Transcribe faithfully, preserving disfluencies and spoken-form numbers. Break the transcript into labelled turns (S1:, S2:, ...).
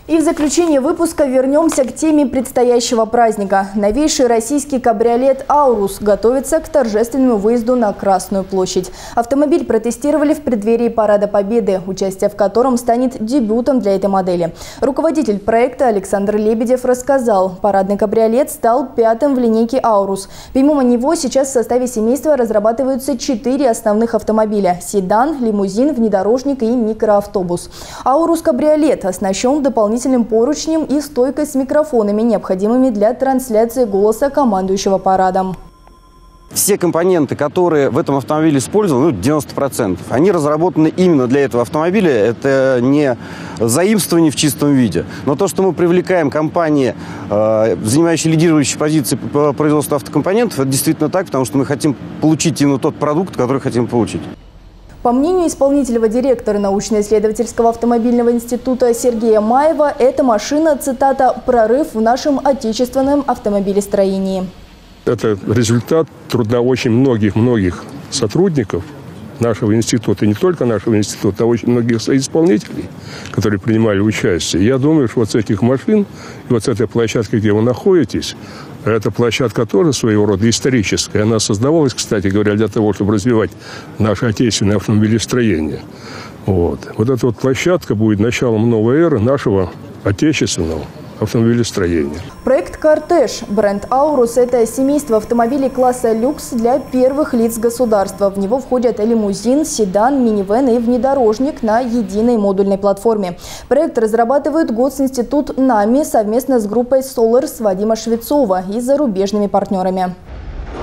S1: И в заключение выпуска вернемся к теме предстоящего праздника. Новейший российский кабриолет «Аурус» готовится к торжественному выезду на Красную площадь. Автомобиль протестировали в преддверии Парада Победы, участие в котором станет дебютом для этой модели. Руководитель проекта Александр Лебедев рассказал, парадный кабриолет стал пятым в линейке «Аурус». Помимо него сейчас в составе семейства разрабатываются четыре основных автомобиля – седан, лимузин, внедорожник и микроавтобус. «Аурус кабриолет» оснащен дополнительным поручнем и стойкой с микрофонами, необходимыми для трансляции голоса командующего парадом.
S2: Все компоненты, которые в этом автомобиле использованы, ну, девяносто процентов, они разработаны именно для этого автомобиля. Это не заимствование в чистом виде. Но то, что мы привлекаем компании, э, занимающие лидирующие позиции по производству автокомпонентов, это действительно так, потому что мы хотим получить именно тот продукт, который хотим получить.
S1: По мнению исполнительного директора научно-исследовательского автомобильного института Сергея Маева, эта машина, цитата, «прорыв в нашем отечественном автомобилестроении».
S3: Это результат труда очень многих-многих сотрудников нашего института, и не только нашего института, а очень многих соисполнителей, которые принимали участие. Я думаю, что вот с этих машин и вот с этой площадкой, где вы находитесь, эта площадка тоже своего рода историческая. Она создавалась, кстати говоря, для того, чтобы развивать наше отечественное автомобилестроение. Вот. Вот эта вот площадка будет началом новой эры нашего отечественного автомобилестроения.
S1: Проект «Кортеж». Бренд «Аурус» – это семейство автомобилей класса люкс для первых лиц государства. В него входят лимузин, седан, минивэн и внедорожник на единой модульной платформе. Проект разрабатывает Госинститут НАМИ совместно с группой «Соларс» Вадима Швецова и зарубежными партнерами.